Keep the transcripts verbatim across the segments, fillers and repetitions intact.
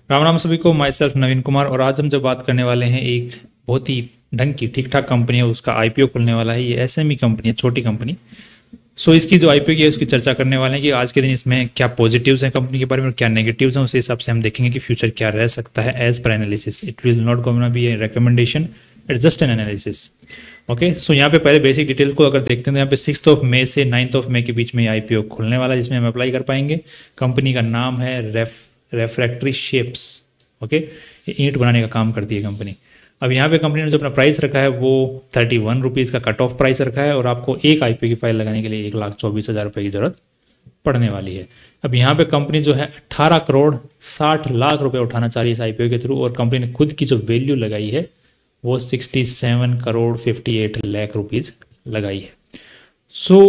राम राम सभी को। My self नवीन कुमार, और आज हम जो बात करने वाले हैं एक बहुत ही ढंग की ठीक ठाक कंपनी है, उसका आईपीओ खुलने वाला है। ये एसएमई कंपनी है, छोटी कंपनी। सो इसकी जो आईपीओ की है उसकी चर्चा करने वाले हैं कि आज के दिन इसमें क्या पॉजिटिव्स हैं कंपनी के बारे में और क्या नेगेटिव्स हैं। उस हिसाब से हम देखेंगे कि फ्यूचर क्या रह सकता है as per analysis. It will not gonna be a recommendation, it's just an analysis. Okay, so यहाँ पे पहले बेसिक डिटेल को अगर देखते हैं तो यहाँ पे सिक्स ऑफ मई से नाइन्थ ऑफ मई के बीच में आईपीओ खुलने वाला है, जिसमें हम अप्लाई कर पाएंगे। कंपनी का नाम है रेफ रेफ्रैक्ट्री शेप्स। ओके, ये ईंट बनाने का काम करती है कंपनी। अब यहाँ पे कंपनी ने जो अपना प्राइस रखा है वो थर्टी वन रुपीज़ का कट ऑफ प्राइस रखा है, और आपको एक आईपीओ की फाइल लगाने के लिए एक लाख चौबीस हज़ार रुपये की ज़रूरत पड़ने वाली है। अब यहाँ पे कंपनी जो है अट्ठारह करोड़ साठ लाख रुपए उठाना चाह रही है इस आईपीओ के थ्रू, और कंपनी ने खुद की जो वैल्यू लगाई है वो sixty seven crore fifty eight lakh rupees लगाई है। सो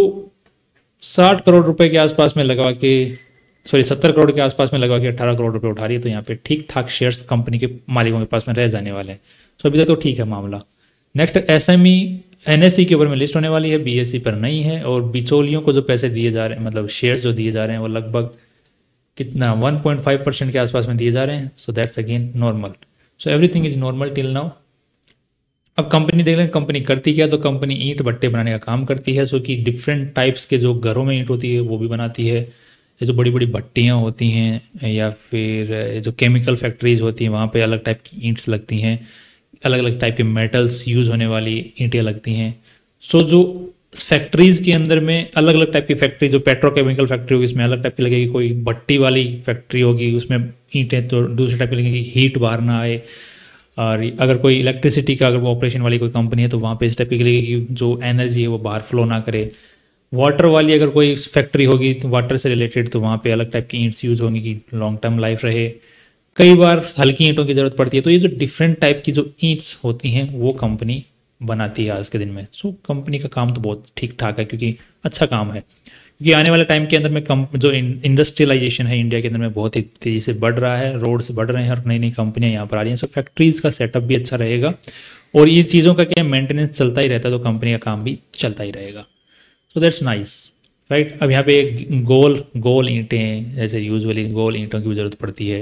साठ करोड़ रुपए के आसपास में लगा के सॉरी सत्तर करोड़ के आसपास में लगा के अट्ठारह करोड़ रुपए उठा रही है, तो यहाँ पे ठीक ठाक शेयर्स कंपनी के मालिकों के पास में रह जाने वाले हैं। सो अभी तक तो ठीक है मामला। नेक्स्ट एसएमई एनएसई के ऊपर में लिस्ट होने वाली है, बीएसई पर नहीं है। और बिचौलियों को जो पैसे दिए जा रहे हैं, मतलब शेयर्स जो दिए जा रहे हैं, वो लगभग कितना वन पॉइंट फाइव परसेंट के आसपास में दिए जा रहे हैं। So that's again normal. So everything is normal till now. अब कंपनी देख लें कंपनी करती क्या, तो कंपनी ईंट भट्टे बनाने का काम करती है। सो कि डिफरेंट टाइप्स के जो घरों में ईंट होती है वो भी बनाती है। ये जो बड़ी बड़ी भट्टियाँ होती हैं या फिर जो केमिकल फैक्ट्रीज होती हैं वहाँ पे अलग टाइप की ईंट्स लगती हैं, अलग अलग टाइप के मेटल्स यूज़ होने वाली ईंटें लगती हैं। सो जो फैक्ट्रीज़ के अंदर में अलग अलग टाइप की फैक्ट्री, जो पेट्रोकेमिकल फैक्ट्री होगी उसमें अलग टाइप की लगेगी, कोई भट्टी वाली फैक्ट्री होगी उसमें ईंटें तो दूसरे टाइप की लगेगी, हीट बाहर ना आए। और अगर कोई इलेक्ट्रिसिटी का अगर वो ऑपरेशन वाली कोई कंपनी है तो वहाँ पे इस टाइप की लगेगी जो एनर्जी है वो बाहर फ्लो ना करे। वाटर वाली अगर कोई फैक्ट्री होगी तो वाटर से रिलेटेड, तो वहाँ पे अलग टाइप की ईंट्स यूज़ होंगी कि लॉन्ग टर्म लाइफ रहे। कई बार हल्की ईंटों की ज़रूरत पड़ती है। तो ये जो डिफरेंट टाइप की जो ईंट्स होती हैं वो कंपनी बनाती है आज के दिन में। सो कंपनी का काम तो बहुत ठीक ठाक है, क्योंकि अच्छा काम है। क्योंकि आने वाले टाइम के अंदर में कम जो इंडस्ट्रियलाइजेशन है इंडिया के अंदर में बहुत ही तेज़ी से बढ़ रहा है, रोड्स बढ़ रहे हैं और नई नई कंपनियाँ यहाँ पर आ रही हैं। सो फैक्ट्रीज़ का सेटअप भी अच्छा रहेगा, और ये चीज़ों का क्या मेंटेनेंस चलता ही रहता है, तो कंपनी का काम भी चलता ही रहेगा। So that's nice, right. अब यहाँ पे एक गोल गोल ईंटें, जैसे यूजुअली गोल ईंटों की भी ज़रूरत पड़ती है,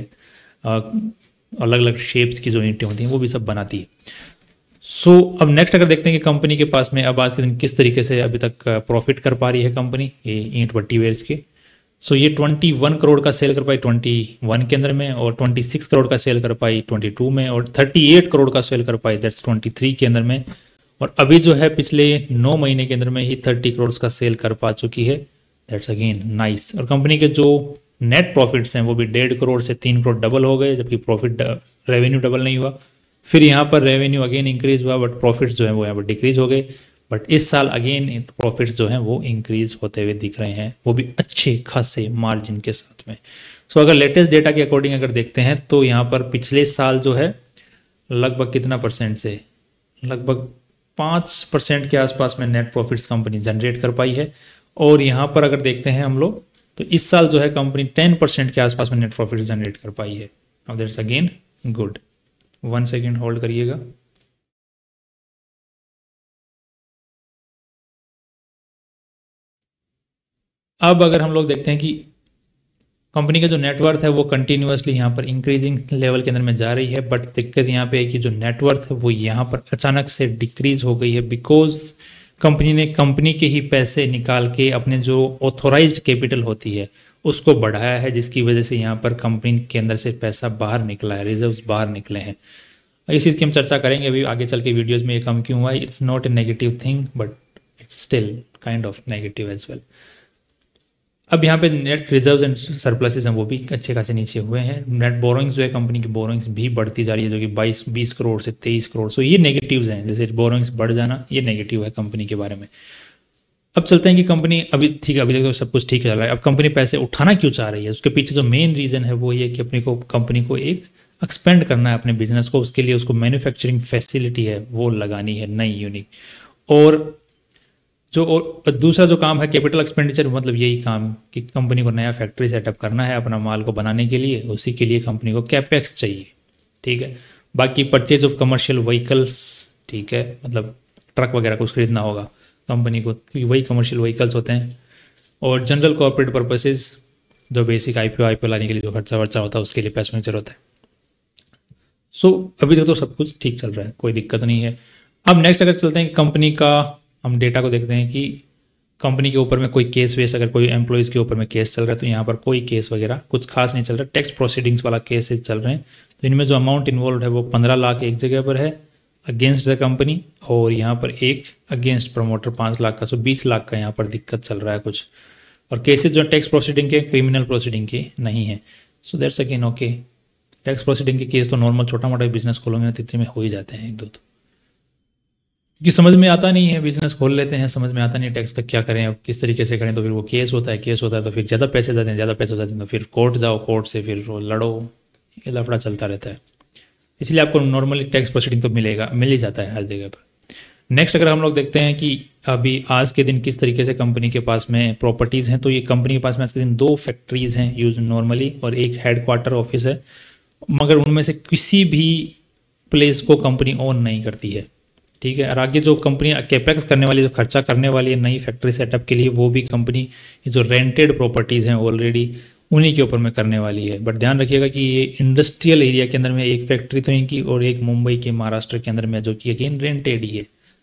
अलग अलग शेप्स की जो ईंटें होती हैं वो भी सब बनाती है। सो so, अब नेक्स्ट अगर देखते हैं कि कंपनी के पास में अब आज के दिन किस तरीके से अभी तक प्रॉफिट कर पा रही है कंपनी ये ईंट भट्टी वेयर्स के। सो so, ये इक्कीस करोड़ का सेल कर पाई इक्कीस के अंदर में, और छब्बीस करोड़ का सेल कर पाई बाईस में, और अड़तीस करोड़ का सेल कर पाई दैट्स तेईस के अंदर में। और अभी जो है पिछले नौ महीने के अंदर में ही तीस करोड़ का सेल कर पा चुकी है, दैट्स अगेन नाइस। और कंपनी के जो नेट प्रॉफिट्स हैं वो भी डेढ़ करोड़ से तीन करोड़ डबल हो गए, जबकि प्रॉफिट रेवेन्यू डबल नहीं हुआ। फिर यहाँ पर रेवेन्यू अगेन इंक्रीज हुआ, बट प्रॉफिट्स जो है वो यहाँ पर डिक्रीज हो गए। बट इस साल अगेन प्रॉफिट्स जो हैं वो इंक्रीज होते हुए दिख रहे हैं, वो भी अच्छे खासे मार्जिन के साथ में। सो so, अगर लेटेस्ट डेटा के अकॉर्डिंग अगर देखते हैं तो यहाँ पर पिछले साल जो है लगभग कितना परसेंट से लगभग पाँच परसेंट के आसपास में नेट प्रॉफिट्स कंपनी जनरेट कर पाई है। और यहाँ पर अगर देखते हैं हम लोग तो इस साल जो है कंपनी टेन परसेंट के आसपास में नेट प्रॉफिट्स जनरेट कर पाई है। Now that's again good. One second hold करिएगा। अब अगर हम लोग देखते हैं कि कंपनी का जो नेटवर्थ है वो कंटिन्यूसली यहाँ पर इंक्रीजिंग लेवल के अंदर में जा रही है, बट दिक्कत यहाँ पे है कि जो नेटवर्थ है वो यहाँ पर अचानक से डिक्रीज हो गई है, बिकॉज कंपनी ने कंपनी के ही पैसे निकाल के अपने जो ऑथोराइज्ड कैपिटल होती है उसको बढ़ाया है, जिसकी वजह से यहाँ पर कंपनी के अंदर से पैसा बाहर निकला है, रिजर्व्स बाहर निकले हैं। इस चीज़ की हम चर्चा करेंगे अभी आगे चल के वीडियोज़ में, ये कम क्यों हुआ है। It's not a negative thing but it's still kind of negative as well. अब यहाँ पे नेट रिजर्व्स एंड सरप्लसेस हैं वो भी अच्छे खासे नीचे हुए हैं। नेट बोरोइंग्स जो है कंपनी की बोरोइंग्स भी बढ़ती जा रही है, जो कि बाईस बीस करोड़ से तेईस करोड़। सो ये नेगेटिव्स हैं, जैसे बोरोइंग्स बढ़ जाना ये नेगेटिव है कंपनी के बारे में। अब चलते हैं कि कंपनी अभी ठीक है, अभी तक तो सब कुछ ठीक चल रहा है। अब कंपनी पैसे उठाना क्यों चाह रही है, उसके पीछे जो मेन रीज़न है वो ये कि अपनी को कंपनी को एक एक्सपेंड करना है अपने बिजनेस को। उसके लिए उसको मैन्युफैक्चरिंग फैसिलिटी है वो लगानी है नई यूनिक। और जो और दूसरा जो काम है कैपिटल एक्सपेंडिचर, मतलब यही काम कि कंपनी को नया फैक्ट्री सेटअप करना है अपना माल को बनाने के लिए, उसी के लिए कंपनी को कैपेक्स चाहिए। ठीक है, बाकी परचेज ऑफ कमर्शियल व्हीकल्स, ठीक है, मतलब ट्रक वगैरह कुछ खरीदना होगा कंपनी को, क्योंकि वही कमर्शियल व्हीकल्स होते हैं। और जनरल कॉर्पोरेट पर्पसेस, जो बेसिक आईपीओ आईपीओ लाने के लिए जो खर्चा वर्चा होता है उसके लिए पैसों की जरूरत है। सो अभी तक तो सब कुछ ठीक चल रहा है, कोई दिक्कत नहीं है। अब नेक्स्ट अगर चलते हैं कि कंपनी का हम डेटा को देखते हैं कि कंपनी के ऊपर में कोई केस वेस, अगर कोई एम्प्लॉयज़ के ऊपर में केस चल रहा है तो यहाँ पर कोई केस वगैरह कुछ खास नहीं चल रहा, टैक्स प्रोसीडिंग्स वाला केसेस चल रहे हैं। तो इनमें जो अमाउंट इन्वॉल्व है वो पंद्रह लाख एक जगह पर है अगेंस्ट द कंपनी, और यहाँ पर एक अगेंस्ट प्रमोटर पाँच लाख का, सो बीस लाख का यहाँ पर दिक्कत चल रहा है कुछ। और केसेस जो टैक्स प्रोसीडिंग के, क्रिमिनल प्रोसीडिंग के नहीं है। So that's again okay. Tax proceeding के केस तो नॉर्मल छोटा मोटा बिजनेस खोलोगे ना तितली में हो ही जाते हैं एक दो, तो क्योंकि समझ में आता नहीं है, बिजनेस खोल लेते हैं, समझ में आता नहीं टैक्स का क्या करें, अब किस तरीके से करें, तो फिर वो केस होता है, केस होता है तो फिर ज़्यादा पैसे जाते हैं, ज़्यादा पैसे हो जाते हैं तो फिर कोर्ट जाओ, कोर्ट से फिर वो लड़ो, ये लफड़ा चलता रहता है। इसलिए आपको नॉर्मली टैक्स प्रोसीडिंग तो मिलेगा, मिल ही जाता है हर जगह पर। नेक्स्ट अगर हम लोग देखते हैं कि अभी आज के दिन किस तरीके से कंपनी के पास में प्रॉपर्टीज़ हैं, तो ये कंपनी के पास में आज के दिन दो फैक्ट्रीज़ हैं यूज नॉर्मली, और एक हेड क्वार्टर ऑफिस है, मगर उनमें से किसी भी प्लेस को कंपनी ओन नहीं करती है, ठीक है। और आगे जो कंपनी कैपेक्स करने वाली, जो खर्चा करने वाली है नई फैक्ट्री सेटअप के लिए, वो भी कंपनी जो रेंटेड प्रॉपर्टीज़ हैं ऑलरेडी उन्हीं के ऊपर में करने वाली है। बट ध्यान रखिएगा कि ये इंडस्ट्रियल एरिया के अंदर में एक फैक्ट्री तो इनकी, और एक मुंबई के महाराष्ट्र के अंदर में जो कि अगेन रेंटेड ही है।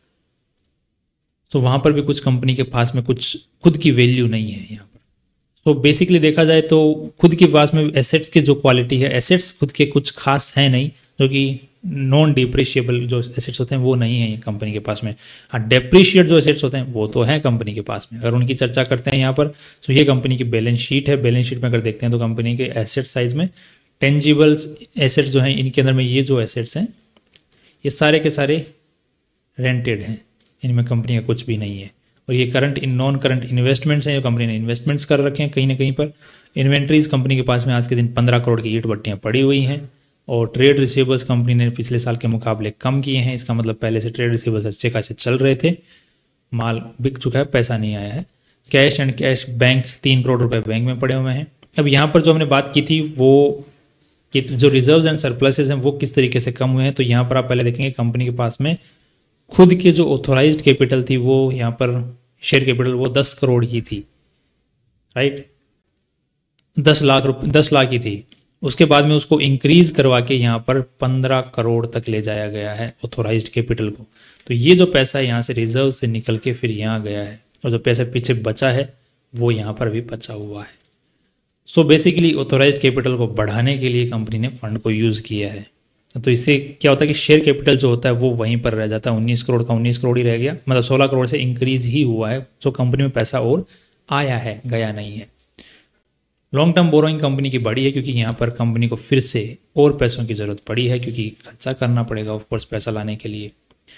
तो वहाँ पर भी कुछ कंपनी के पास में कुछ खुद की वैल्यू नहीं है यहाँ पर। तो बेसिकली देखा जाए तो खुद के पास में एसेट्स की जो क्वालिटी है, एसेट्स खुद के कुछ खास है नहीं, जो कि नॉन डिप्रिशिएबल जो एसेट्स होते हैं वो नहीं है ये कंपनी के पास में। हाँ, डेप्रिशिएट जो एसेट्स होते हैं वो तो हैं कंपनी के पास में। अगर उनकी चर्चा करते हैं यहाँ पर, तो ये कंपनी की बैलेंस शीट है। बैलेंस शीट में अगर देखते हैं तो कंपनी के एसेट साइज में टेंजिबल्स एसेट्स जो हैं इनके अंदर में, ये जो एसेट्स हैं ये सारे के सारे रेंटेड हैं, इनमें कंपनी का कुछ भी नहीं है। और ये current and non current investments हैं, जो कंपनी ने इन्वेस्टमेंट्स कर रखे हैं कहीं ना कहीं पर। इन्वेंट्रीज कंपनी के पास में आज के दिन पंद्रह करोड़ की ईंट भट्टियाँ पड़ी हुई हैं, और ट्रेड रिसीवेबल्स कंपनी ने पिछले साल के मुकाबले कम किए हैं। इसका मतलब पहले से ट्रेड रिसीवेबल्स अच्छे खासे चल रहे थे, माल बिक चुका है, पैसा नहीं आया है। कैश एंड कैश बैंक तीन करोड़ रुपए बैंक में पड़े हुए हैं। अब यहाँ पर जो हमने बात की थी वो कि जो रिजर्व्स एंड सरप्लसेस हैं वो किस तरीके से कम हुए हैं, तो यहाँ पर आप पहले देखेंगे कंपनी के पास में खुद के जो ऑथोराइज्ड कैपिटल थी वो यहाँ पर शेयर कैपिटल वो दस करोड़ ही थी, राइट, दस लाख रुपये दस लाख ही थी। उसके बाद में उसको इंक्रीज करवा के यहाँ पर पंद्रह करोड़ तक ले जाया गया है ऑथोराइज्ड कैपिटल को। तो ये जो पैसा है यहाँ से रिजर्व से निकल के फिर यहाँ गया है, और जो पैसा पीछे बचा है वो यहाँ पर भी बचा हुआ है। सो बेसिकली ऑथोराइज्ड कैपिटल को बढ़ाने के लिए कंपनी ने फंड को यूज़ किया है। तो इससे क्या होता है कि शेयर कैपिटल जो होता है वो वहीं पर रह जाता है, उन्नीस करोड़ का उन्नीस करोड़ ही रह गया, मतलब सोलह करोड़ से इंक्रीज ही हुआ है। तो कंपनी में पैसा और आया है, गया नहीं है। लॉन्ग टर्म बोरोइंग कंपनी की बड़ी है क्योंकि यहाँ पर कंपनी को फिर से और पैसों की ज़रूरत पड़ी है, क्योंकि खर्चा करना पड़ेगा ऑफकोर्स पैसा लाने के लिए।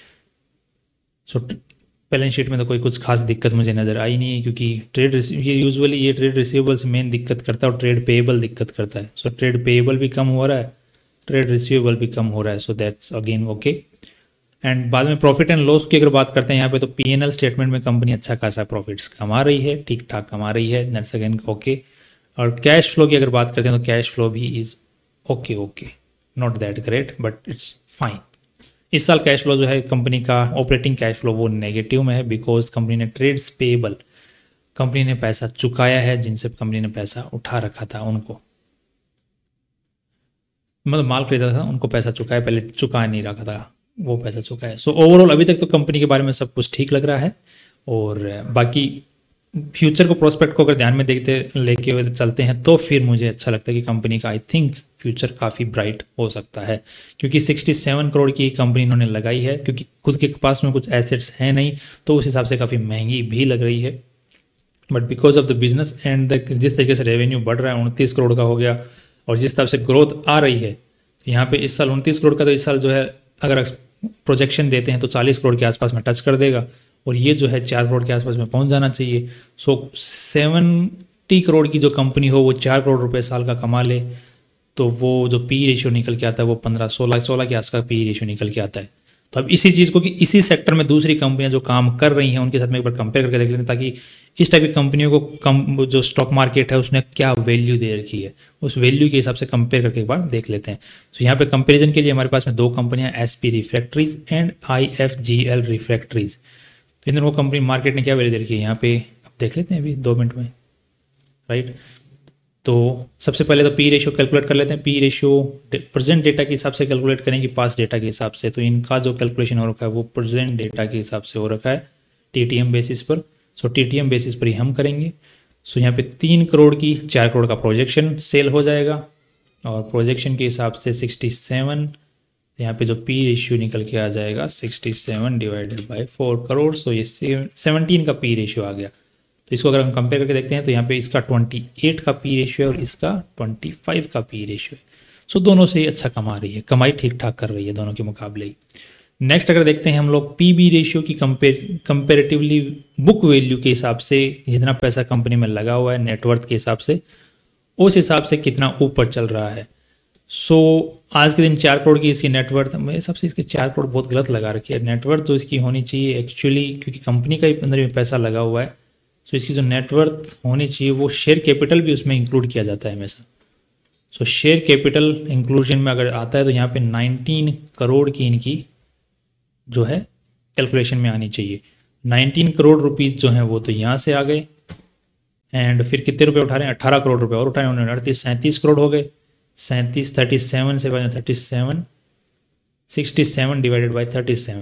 सो बैलेंस शीट में तो कोई कुछ खास दिक्कत मुझे नज़र आई नहीं है, क्योंकि ट्रेड ये यूजुअली ये ट्रेड रिसीवेबल से मेन दिक्कत करता है और ट्रेड पेएबल दिक्कत करता है। सो ट्रेड पेएबल भी कम हो रहा है, ट्रेड रिसीवेबल भी कम हो रहा है। So that's again okay. And बाद में प्रॉफिट एंड लॉस की अगर बात करते हैं यहाँ पे, तो पी एन एल स्टेटमेंट में कंपनी अच्छा खासा प्रॉफिट्स कमा रही है, ठीक ठाक कमा रही है, दैट्स अगेन ओके। और कैश फ्लो की अगर बात करते हैं तो कैश फ्लो भी is okay okay, not that great but it's fine. इस साल कैश फ्लो जो है कंपनी का ऑपरेटिंग कैश फ्लो वो नेगेटिव में है, बिकॉज कंपनी ने ट्रेड्स पेएबल कंपनी ने पैसा चुकाया है, जिनसे कंपनी ने पैसा उठा रखा था उनको, मतलब माल खरीदा था उनको पैसा चुकाया, पहले चुका नहीं रखा था वो पैसा चुका है। सो ओवरऑल अभी तक तो कंपनी के बारे में सब कुछ ठीक लग रहा है। और बाकी फ्यूचर को प्रोस्पेक्ट को अगर ध्यान में देखते लेके हुए चलते हैं तो फिर मुझे अच्छा लगता है कि कंपनी का आई थिंक फ्यूचर काफ़ी ब्राइट हो सकता है, क्योंकि सड़सठ करोड़ की कंपनी इन्होंने लगाई है, क्योंकि खुद के पास में कुछ एसेट्स हैं नहीं, तो उस हिसाब से काफ़ी महंगी भी लग रही है। But because of the business and the जिस तरीके से रेवेन्यू बढ़ रहा है, उनतीस करोड़ का हो गया, और जिस तरह से ग्रोथ आ रही है यहाँ पे इस साल उनतीस करोड़ का, तो इस साल जो है अगर प्रोजेक्शन देते हैं तो चालीस करोड़ के आसपास में टच कर देगा, और ये जो है चार करोड़ के आसपास में पहुंच जाना चाहिए। सो सेवेंटी करोड़ की जो कंपनी हो वो चार करोड़ रुपए साल का कमा ले, तो वो जो पी रेशियो निकल के आता है वो पंद्रह सोलह सोलह के आसपास पी रेशियो निकल के आता है। तो अब इसी चीज़ को कि इसी सेक्टर में दूसरी कंपनियां जो काम कर रही हैं उनके साथ में एक बार कंपेयर करके देख लेते हैं, ताकि इस टाइप की कंपनियों को कम जो स्टॉक मार्केट है उसने क्या वैल्यू दे रखी है, उस वैल्यू के हिसाब से कंपेयर करके एक बार देख लेते हैं। तो यहाँ पे कंपैरिजन के लिए हमारे पास में दो कंपनियां, SP refractories and IFGL refractories. तो इन दोनों कंपनी मार्केट ने क्या वैल्यू दे रखी है यहाँ पे अब देख लेते हैं अभी दो मिनट में, राइट। तो सबसे पहले तो पी रेशियो कैलकुलेट कर लेते हैं। पी रेशियो प्रेजेंट डेटा के हिसाब से कैलकुलेट करेंगे, पास डेटा के हिसाब से। तो इनका जो कैलकुलेशन हो रखा है वो प्रेजेंट डेटा के हिसाब से हो रखा है टीटीएम बेसिस पर। सो टीटीएम बेसिस पर ही हम करेंगे। सो यहाँ पे तीन करोड़ की चार करोड़ का प्रोजेक्शन सेल हो जाएगा और प्रोजेक्शन के हिसाब से सिक्सटी सेवन, यहाँ पे जो पी रेशियो निकल के आ जाएगा sixty seven divided by four crore. So ये सेवनटीन का पी रेशियो आ गया। तो इसको अगर हम कंपेयर करके देखते हैं तो यहाँ पे इसका अट्ठाईस का पी रेशियो है और इसका पच्चीस का पी रेशियो है। सो दोनों से अच्छा कमा रही है, कमाई ठीक ठाक कर रही है दोनों के मुकाबले ही। नेक्स्ट अगर देखते हैं हम लोग पी बी रेशियो की कंपेयर कंपेरेटिवली बुक वैल्यू के हिसाब से जितना पैसा कंपनी में लगा हुआ है नेटवर्थ के हिसाब से, उस हिसाब से कितना ऊपर चल रहा है। सो so, आज के दिन चार करोड़ की इसकी नेटवर्थ, मेरे हिसाब से इसके चार करोड़ बहुत गलत लगा रखी है। नेटवर्थ तो इसकी होनी चाहिए एक्चुअली, क्योंकि कंपनी का अंदर में पैसा लगा हुआ है। सो so, इसकी जो नेटवर्थ होनी चाहिए वो शेयर कैपिटल भी उसमें इंक्लूड किया जाता है हमेशा। सो शेयर कैपिटल इंक्लूजन में अगर आता है तो यहाँ पे नाइनटीन करोड़ की इनकी जो है कैलकुलेशन में आनी चाहिए। नाइनटीन करोड़ रुपीज़ जो हैं वो तो यहाँ से आ गए। एंड फिर कितने रुपए उठा रहे हैं, अट्ठारह करोड़ रुपए और उठाए उन्होंने, अड़तीस सैंतीस करोड़ हो गए। सैंतीस थर्टी सेवन से बने thirty seven, sixty seven divided by thirty seven.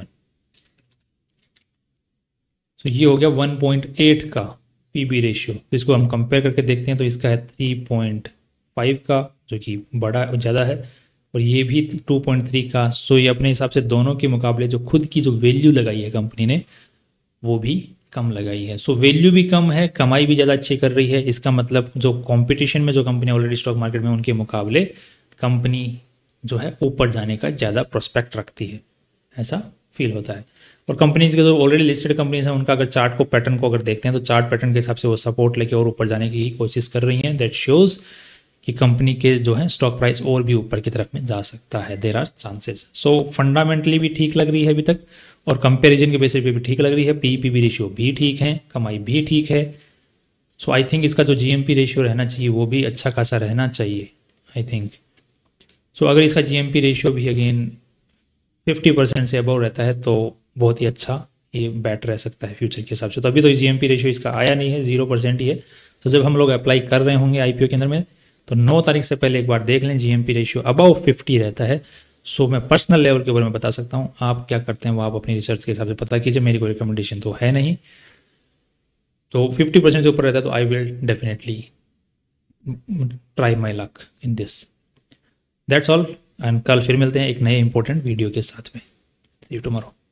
तो ये हो गया वन पॉइंट एट का पीबी रेशियो। तो इसको हम कंपेयर करके देखते हैं तो इसका है थ्री पॉइंट फाइव का, जो कि बड़ा ज़्यादा है, और ये भी टू पॉइंट थ्री का। सो ये अपने हिसाब से दोनों के मुकाबले जो खुद की जो वैल्यू लगाई है कंपनी ने वो भी कम लगाई है। सो वैल्यू भी कम है, कमाई भी ज़्यादा अच्छी कर रही है। इसका मतलब जो कंपटीशन में जो कंपनी ऑलरेडी स्टॉक मार्केट में उनके मुकाबले कंपनी जो है ऊपर जाने का ज़्यादा प्रोस्पेक्ट रखती है, ऐसा फील होता है। और कंपनीज के जो ऑलरेडी लिस्टेड कंपनीज हैं उनका अगर चार्ट को पैटर्न को अगर देखते हैं तो चार्ट पैटर्न के हिसाब से वो सपोर्ट लेके और ऊपर जाने की ही कोशिश कर रही हैं। दैट शोज़ कि कंपनी के जो है स्टॉक प्राइस और भी ऊपर की तरफ में जा सकता है, there are chances. So fundamentally भी ठीक लग रही है अभी तक और कंपैरिजन के बेसिस पे भी ठीक लग रही है। पी पी बी रेशियो भी ठीक है, कमाई भी ठीक है। सो आई थिंक इसका जो जी एम पी रेशियो रहना चाहिए वो भी अच्छा खासा रहना चाहिए आई थिंक। सो अगर इसका जी एम पी रेशियो भी अगेन फिफ्टी परसेंट से अबव रहता है तो बहुत ही अच्छा ये बैट रह सकता है फ्यूचर के हिसाब से। तो अभी तो जी एम पी रेशियो इसका आया नहीं है, जीरो परसेंट ही है। तो जब हम लोग अप्लाई कर रहे होंगे आई पी ओ के अंदर में तो नौ तारीख से पहले एक बार देख लें, जीएमपी रेशियो अबव फिफ्टी रहता है। सो मैं पर्सनल लेवल के ऊपर में बता सकता हूँ, आप क्या करते हैं वो आप अपनी रिसर्च के हिसाब से पता कीजिए, मेरी कोई रिकमेंडेशन तो है नहीं। तो फिफ्टी परसेंट से ऊपर रहता है तो I will definitely try my luck in this. That's all, and कल फिर मिलते हैं एक नए इंपॉर्टेंट वीडियो के साथ में। See you tomorrow.